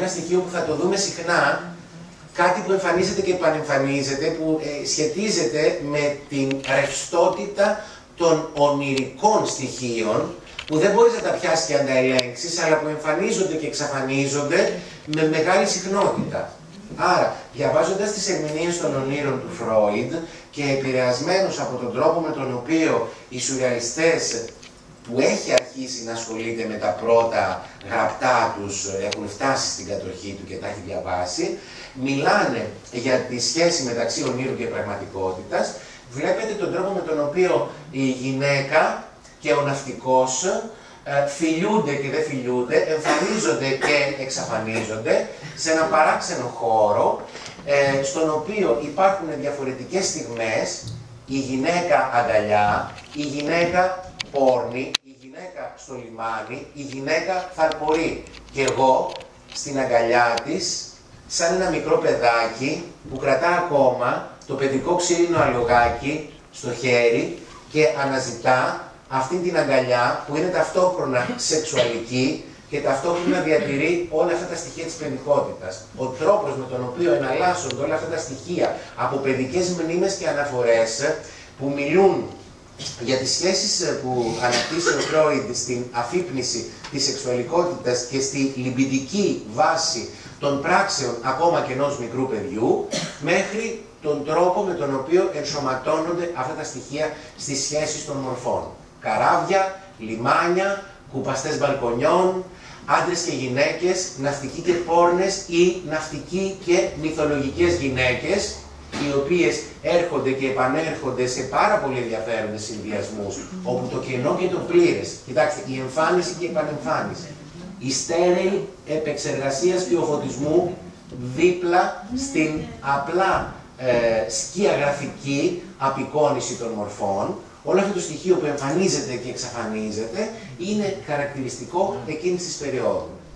ένα στοιχείο που θα το δούμε συχνά, κάτι που εμφανίζεται και επανεμφανίζεται, που σχετίζεται με την ρευστότητα των ονειρικών στοιχείων, που δεν μπορείς να τα πιάσεις και να τα ελέγξεις, αλλά που εμφανίζονται και εξαφανίζονται με μεγάλη συχνότητα. Άρα, διαβάζοντας τις ερμηνείες των ονείρων του Φρόιντ και επηρεασμένος από τον τρόπο με τον οποίο οι σουρεαλιστές, που έχει αρχίσει να ασχολείται με τα πρώτα γραπτά τους, έχουν φτάσει στην κατοχή του και τα έχει διαβάσει, μιλάνε για τη σχέση μεταξύ ονείρου και πραγματικότητας. Βλέπετε τον τρόπο με τον οποίο η γυναίκα και ο ναυτικός φιλιούνται και δεν φιλιούνται, εμφανίζονται και εξαφανίζονται σε ένα παράξενο χώρο, στον οποίο υπάρχουν διαφορετικές στιγμές, η γυναίκα αγκαλιά, η γυναίκα πόρνη, η γυναίκα στο λιμάνι, η γυναίκα θαλπορεί. Και εγώ στην αγκαλιά της, σαν ένα μικρό παιδάκι που κρατά ακόμα το παιδικό ξύλινο αλογάκι στο χέρι και αναζητά αυτή την αγκαλιά που είναι ταυτόχρονα σεξουαλική και ταυτόχρονα διατηρεί όλα αυτά τα στοιχεία της παιδικότητας. Ο τρόπος με τον οποίο εναλλάσσονται όλα αυτά τα στοιχεία από παιδικές μνήμες και αναφορές που μιλούν για τις σχέσεις που αναπτύσσει ο Φρόιντ στην αφύπνιση της σεξουαλικότητας και στη λιμπιδική βάση των πράξεων ακόμα και ενός μικρού παιδιού, μέχρι τον τρόπο με τον οποίο ενσωματώνονται αυτά τα στοιχεία στις σχέσεις των μορφών. Καράβια, λιμάνια, κουπαστές μπαλκονιών, άντρες και γυναίκες, ναυτικοί και πόρνες ή ναυτικοί και μυθολογικές γυναίκες, οι οποίες έρχονται και επανέρχονται σε πάρα πολύ ενδιαφέροντες συνδυασμούς, όπου το κενό και το πλήρες, κοιτάξτε, η εμφάνιση και η επανεμφάνιση, η στέρεη επεξεργασίας και οφωτισμού δίπλα στην απλά σκιαγραφική απεικόνιση των μορφών, όλο αυτό το στοιχείο που εμφανίζεται και εξαφανίζεται είναι χαρακτηριστικό εκείνης της περίοδου.